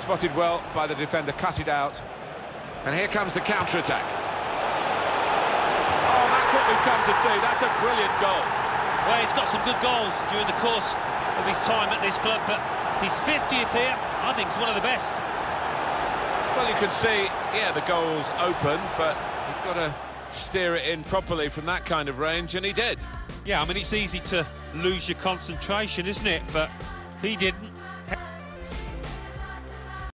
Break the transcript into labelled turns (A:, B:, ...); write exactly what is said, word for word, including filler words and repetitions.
A: spotted well by the defender, cut it out.
B: And here comes the counter-attack.
C: Oh, that's what we've come to see. That's a brilliant goal.
D: Well, he's got some good goals during the course of his time at this club, but his fiftieth here, I think, is one of the best.
A: Well, you can see, yeah, the goal's open, but you've got to steer it in properly from that kind of range, and he did.
D: Yeah, I mean, it's easy to lose your concentration, isn't it? But he didn't.